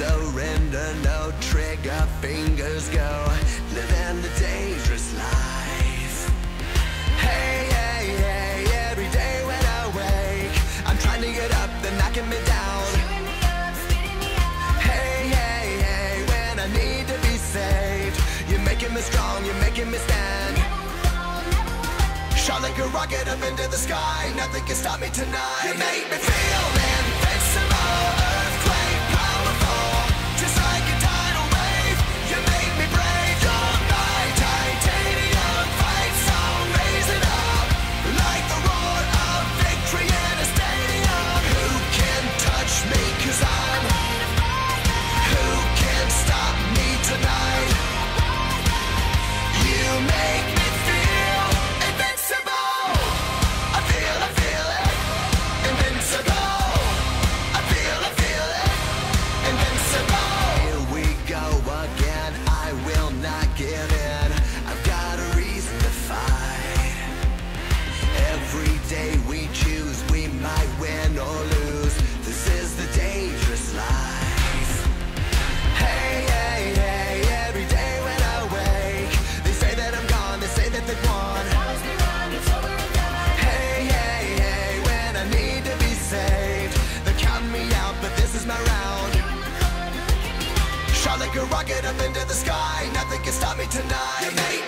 surrender, no trigger, fingers go, living the dangerous life. Hey, hey, hey, every day when I wake, I'm trying to get up, they're knocking me down. Hey, hey, hey, when I need to be saved, you're making me strong, you're making me stand. Shot like a rocket up into the sky, nothing can stop me tonight. You make me feel invincible, earthquake powerful, just like a tidal wave. You make me brave, you're my titanium fight song, raise it up like the roar of victory in a stadium. Who can touch me, 'cause I'm who can stop me tonight? You make me feel invincible. I feel it, invincible. I feel it, invincible. Here we go again, I will not give in. I've got a reason to fight. Every day we choose, we might win or lose. This is the dangerous life. Hey, hey, hey, every day when I wake, they say that I'm gone, they say that they've won. Hey, hey, hey, when I need to be saved, they're counting me out, but this is my round. Shot like a rocket up into the sky, nothing can stop me tonight. You make